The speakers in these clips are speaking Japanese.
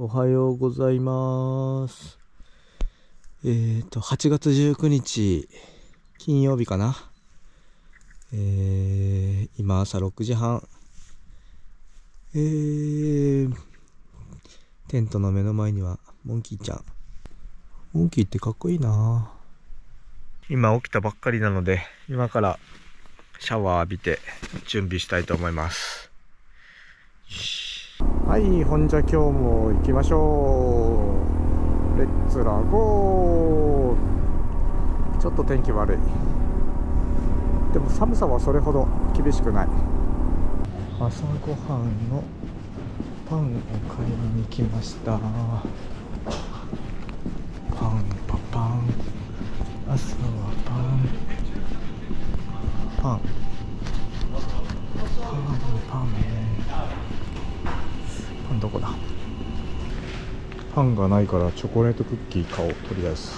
おはようございます。8月19日、金曜日かな。今朝6時半。テントの目の前にはモンキーちゃん。モンキーってかっこいいな。今起きたばっかりなので、今からシャワー浴びて準備したいと思います。はい、ほんじゃ今日も行きましょう。レッツラゴー。ちょっと天気悪い。でも寒さはそれほど厳しくない。朝ごはんのパンを買いに来ました。パンパパン、朝はパンパンパンパンどこだ。パンがないからチョコレートクッキー買おう。とりあえず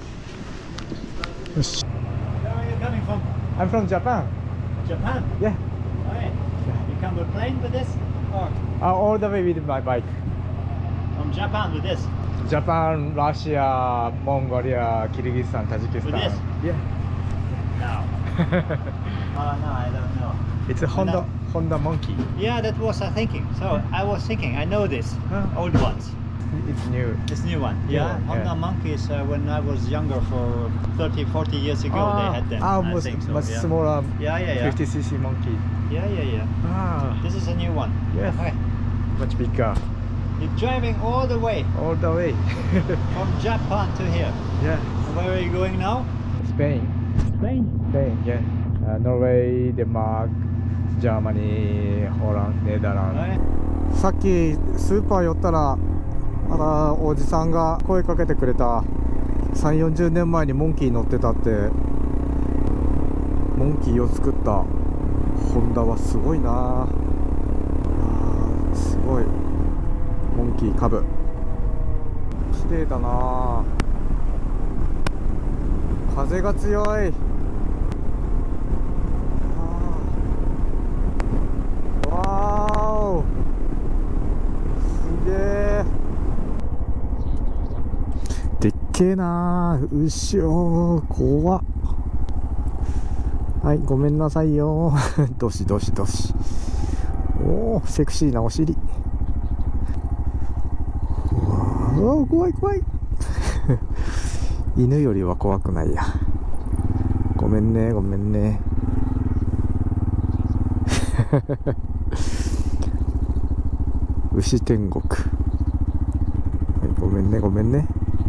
よし。 I'm from Japan. Japan? Yeah. Oh, yeah. You come with plane with this? Or All the way with my bike. from Japan with this? Japan, Russia, Mongolia, Kyrgyzstan, Tajikistan. With this? Yeah. No. Oh, no, I don't know. It's a Honda Monkey. Yeah, that was I thinking. So I was thinking, I know this. Old ones. It's new. This new one. Yeah, Yeah, Honda yeah. monkeys when I was younger for 30, 40 years ago they had them. I much, think so, much yeah. smaller. Yeah. 50cc monkey. Yeah. Ah, This is a new one. yes. Okay. Much bigger. You're driving all the way All the way. from Japan to here. Yeah. Where are you going now? Spain. Spain. Spain, yeah. Norway, Denmark, Germany, Holland, Netherlands. さっきスーパー寄ったらおじさんが声かけてくれた。3、40年前にモンキー乗ってたって。モンキーを作ったホンダはすごいな。すごい。モンキー株綺麗だな。風が強い。わーお、すげえ。でっけえな。後ろ怖っ。はい、ごめんなさいよ。どしどしどし。おお、セクシーなお尻。おお、怖い怖い。犬よりは怖くないや。ごめんねごめんね。牛天国。はい、ごめんねごめんね。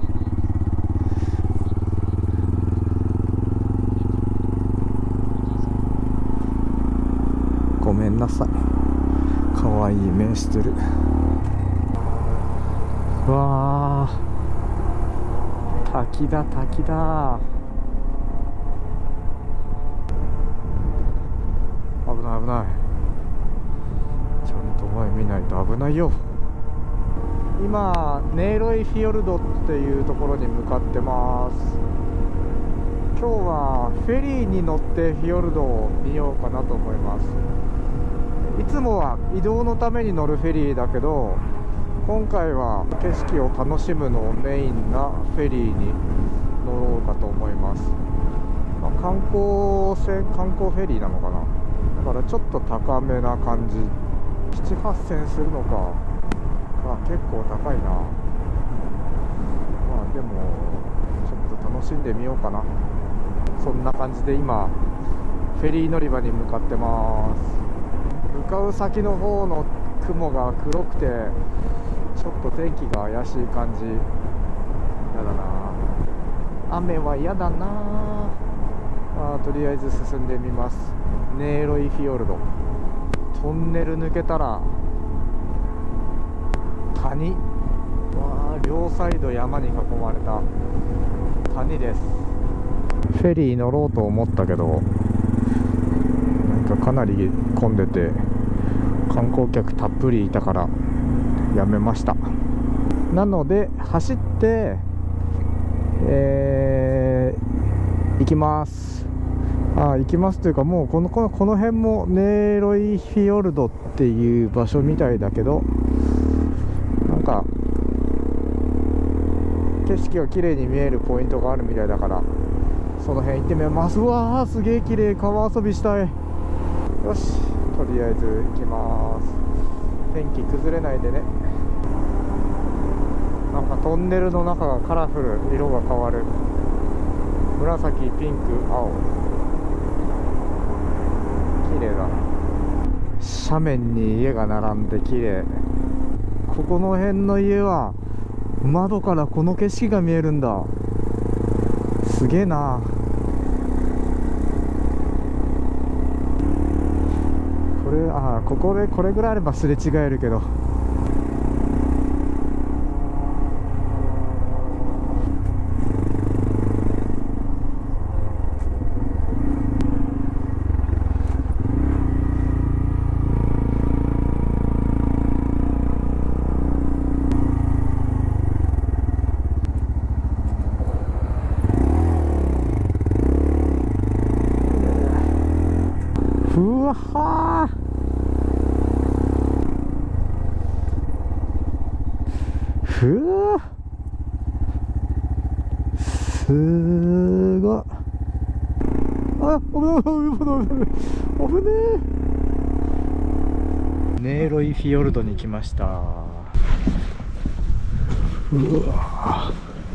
ごめんなさい。かわいい目してる。わあ、滝だ滝だ。危ない危ない。ちゃんと前見ないと危ないよ。今ネイロイフィヨルドっていうところに向かってます。今日はフェリーに乗ってフィヨルドを見ようかなと思います。いつもは移動のために乗るフェリーだけど、今回は景色を楽しむのをメインなフェリーに乗ろうかと思います。観光フェリーなのかな。だからちょっと高めな感じ。7、8000するのか。結構高いな。でもちょっと楽しんでみようかな。そんな感じで今フェリー乗り場に向かってます。向かう先の方の雲が黒くてちょっと天気が怪しい感じ。やだな。雨は嫌だな。とりあえず進んでみます。ネイロイフィヨルド。トンネル抜けたら谷。両サイド山に囲まれた谷です。フェリー乗ろうと思ったけどなんかかなり混んでて観光客たっぷりいたからやめました。なので走って行きます。行きますというか、もうこの辺もネイロイフィヨルドっていう場所みたいだけど、なんか景色が綺麗に見えるポイントがあるみたいだから、その辺行ってみます。うわー、すげえ綺麗。川遊びしたい。よし、とりあえず行きます。天気崩れないでね。なんかトンネルの中がカラフル、色が変わる。紫、ピンク、青、綺麗だな。斜面に家が並んで綺麗。ここの辺の家は窓からこの景色が見えるんだ。すげえな。これ、ここでこれぐらいあればすれ違えるけど。うわはー、ふわ、すごい。あ、危ない危ない危ない危ねえ。ネーロイフィヨルドに来ました。うわ、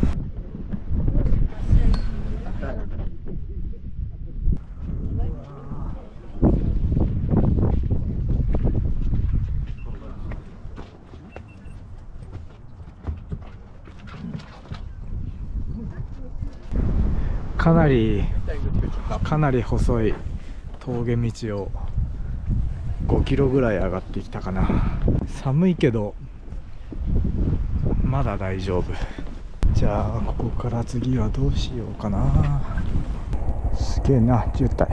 かなり細い峠道を5キロぐらい上がってきたかな。寒いけどまだ大丈夫。じゃあここから次はどうしようかな。すげえな、渋滞。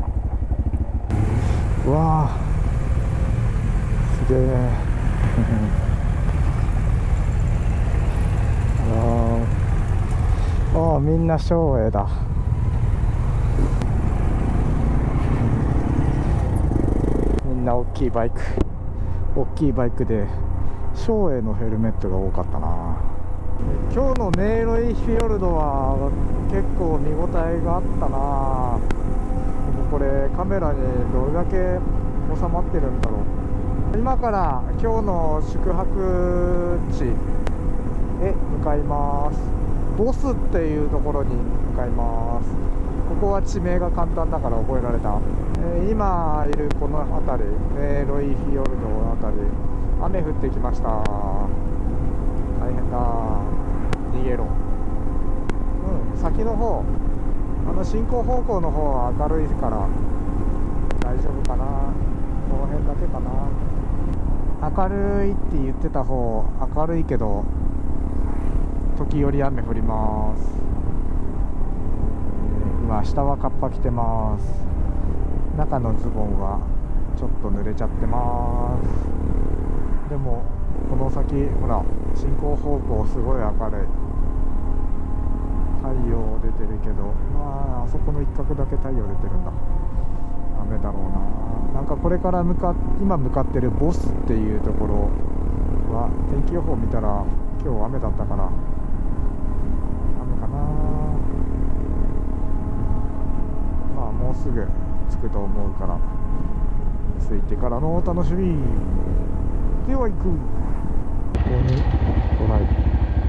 うわあ、すげえああ、みんな松栄だ。みんな大きいバイクで松栄のヘルメットが多かったな。今日のネーロイフィヨルドは結構見応えがあったな。これカメラにどれだけ収まってるんだろう。今から今日の宿泊地へ向かいます。ボスっていうところに向かいます。ここは地名が簡単だから覚えられた。今いるこの辺り、ネーロイフィヨルドの辺り、雨降ってきました。大変だ、逃げろ。先の方、進行方向の方は明るいから大丈夫かな。この辺だけかな。明るいって言ってた方、明るいけど時折雨降ります。今下はカッパ着てます。中のズボンはちょっと濡れちゃってます。でもこの先ほら、進行方向すごい明るい。太陽出てるけど、あそこの一角だけ太陽出てるんだ。雨だろうな。なんかこれから今向かってるボスっていうところは天気予報見たら今日雨だったから雨かな。まあもうすぐ着くと思うから、着いてからのお楽しみでは行く。ここにドライブ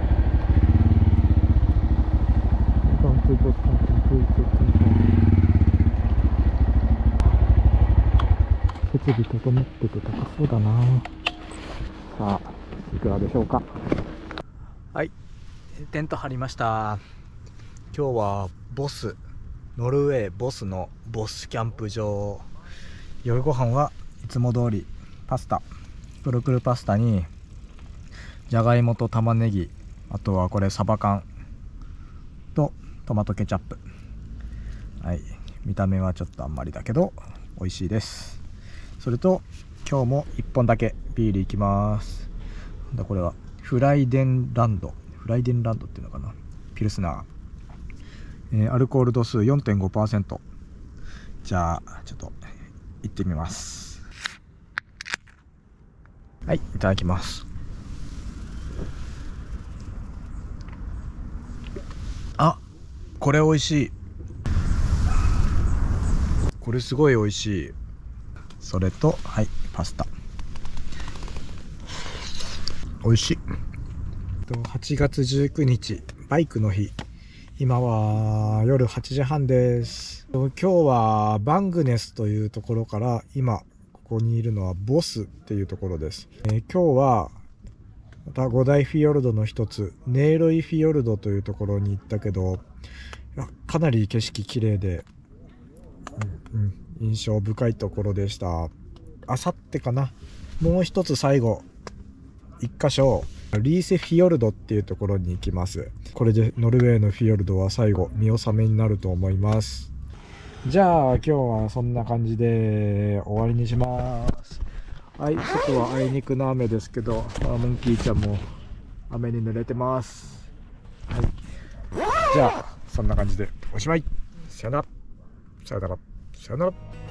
設備整ってて高そうだな。さあいくらでしょうか。はい、テント張りました。今日はノルウェーボスのボスキャンプ場。夜ご飯はいつも通りプルプルパスタにじゃがいもと玉ねぎ、あとはこれサバ缶とトマトケチャップ。はい、見た目はちょっとあんまりだけど美味しいです。それと今日も1本だけビールいきます。これはフライデンランドっていうのかな、ピルスナー、アルコール度数 4.5%。 じゃあちょっと行ってみます。はい、いただきます。 これ美味しい。これすごい美味しい。それとはいパスタ美味しい。8月19日バイクの日。今は夜8時半です。今日はバングネスというところから今ここにいるのはボスっていうところです。今日はまた5大フィヨルドの一つネイロイフィヨルドというところに行ったけど、かなり景色綺麗で、印象深いところでした。あさってかな、もう一つ最後1箇所リーセフィヨルドっていうところに行きます。これでノルウェーのフィヨルドは最後見納めになると思います。じゃあ今日はそんな感じで終わりにします。はい、外はあいにくの雨ですけど、モンキーちゃんも雨に濡れてます。はい、じゃあそんな感じでおしまい。さよならさよならさよなら。